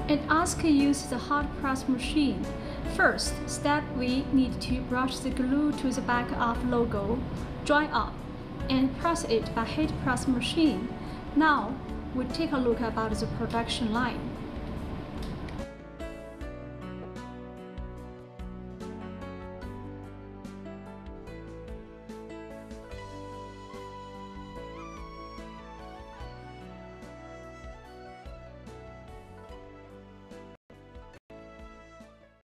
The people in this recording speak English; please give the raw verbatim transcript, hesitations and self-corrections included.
And ask use the hot press machine. First step, we need to brush the glue to the back of logo, dry up, and press it by heat press machine. Now we take a look about the production line.